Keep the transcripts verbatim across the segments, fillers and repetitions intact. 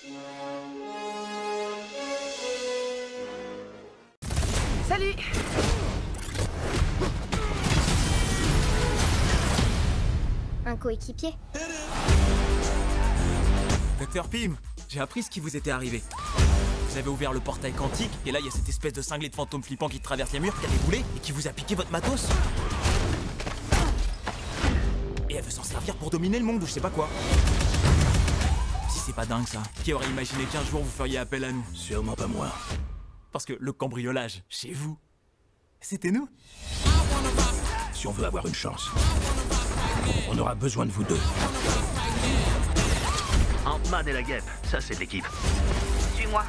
Salut! Un coéquipier. Docteur Pym, j'ai appris ce qui vous était arrivé. Vous avez ouvert le portail quantique, et là il y a cette espèce de cinglé de fantôme flippant qui traverse les murs, qui a déboulé, et qui vous a piqué votre matos. Et elle veut s'en servir pour dominer le monde ou je sais pas quoi. Si c'est pas dingue ça, qui aurait imaginé qu'un jour vous feriez appel à nous? Sûrement pas moi. Parce que le cambriolage, chez vous, c'était nous. Si on veut avoir une chance, on aura besoin de vous deux. Ant-Man et la guêpe, ça c'est de l'équipe. Suis-moi.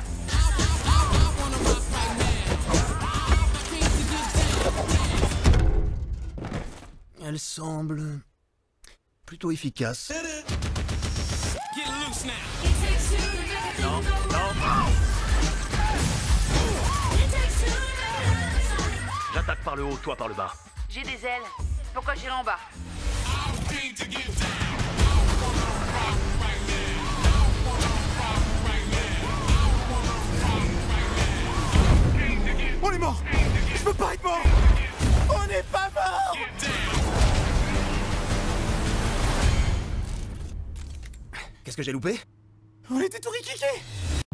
Elle semble plutôt efficace. Non, non. J'attaque par le haut, toi par le bas. J'ai des ailes. Pourquoi j'irai en bas? On est mort. Je peux pas être mort. On n'est pas mort. Qu'est-ce que j'ai loupé? On était tout riquiqués.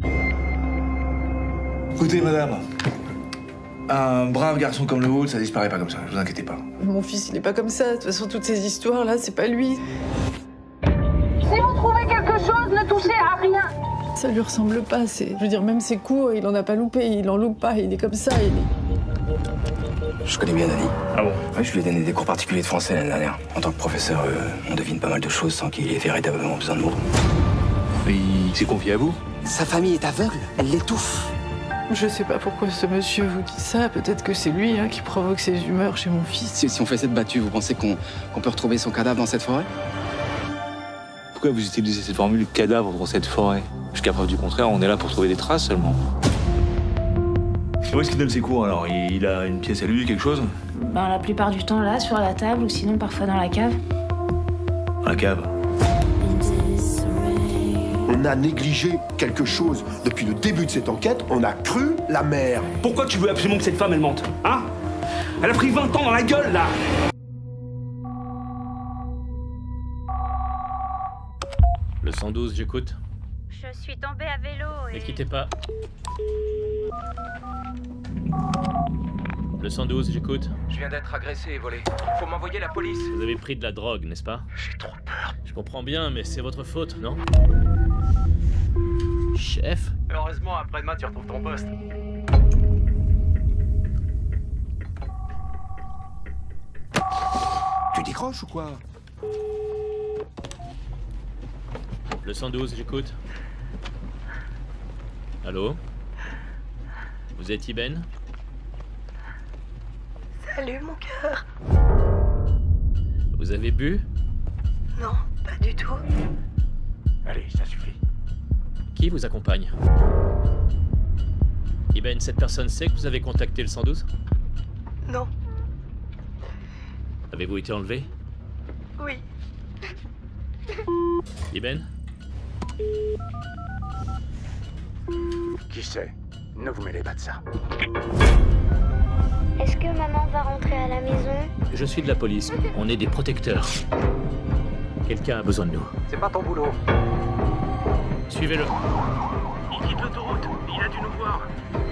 Écoutez, madame, un brave garçon comme le vôtre, ça disparaît pas comme ça, ne vous inquiétez pas. Mon fils, il est pas comme ça. De toute façon, toutes ces histoires-là, c'est pas lui. Si vous trouvez quelque chose, ne touchez à rien. Ça lui ressemble pas. C'est, je veux dire, même ses cours, il en a pas loupé. Il en loupe pas. Il est comme ça. Il est... Je connais bien Dani. Ah bon? Ouais, je lui ai donné des cours particuliers de français l'année dernière. En tant que professeur, euh, on devine pas mal de choses sans qu'il ait véritablement besoin de mots. Il s'est confié à vous? Sa famille est aveugle, elle l'étouffe. Je sais pas pourquoi ce monsieur vous dit ça. Peut-être que c'est lui hein, qui provoque ses humeurs chez mon fils. Si, si on fait cette battue, vous pensez qu'on qu'on peut retrouver son cadavre dans cette forêt? Pourquoi vous utilisez cette formule cadavre dans cette forêt? Jusqu'à preuve du contraire, on est là pour trouver des traces seulement. Où est-ce qu'il donne ses cours alors? Il a une pièce à lui, quelque chose? Ben, la plupart du temps là, sur la table, ou sinon parfois dans la cave. Dans la cave? On a négligé quelque chose. Depuis le début de cette enquête, on a cru la mère. Pourquoi tu veux absolument que cette femme elle mente? Hein? Elle a pris vingt ans dans la gueule là. Le cent douze, j'écoute. Je suis tombée à vélo et... Ne quittez pas. Le cent douze, j'écoute. Je viens d'être agressé et volé. Faut m'envoyer la police. Vous avez pris de la drogue, n'est-ce pas? J'ai trop peur. Je comprends bien, mais c'est votre faute, non? Chef? Heureusement, après-demain, tu retrouves ton poste. Tu décroches ou quoi? Le cent douze, j'écoute. Allô? Vous êtes Iben? Salut, mon cœur. Vous avez bu? Non, pas du tout. Allez, ça suffit. Qui vous accompagne? Iben, cette personne sait que vous avez contacté le cent douze? Non. Avez-vous été enlevé? Oui. Iben? Qui sait? Ne vous mêlez pas de ça. Est-ce que maman va rentrer à la maison? Je suis de la police. On est des protecteurs. Quelqu'un a besoin de nous. C'est pas ton boulot. Suivez-le. Il quitte l'autoroute. Il a dû nous voir.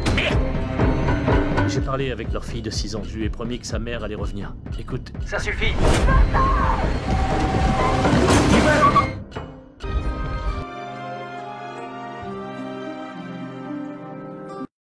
J'ai parlé avec leur fille de six ans. Je lui ai promis que sa mère allait revenir. Écoute. Ça suffit. Iben!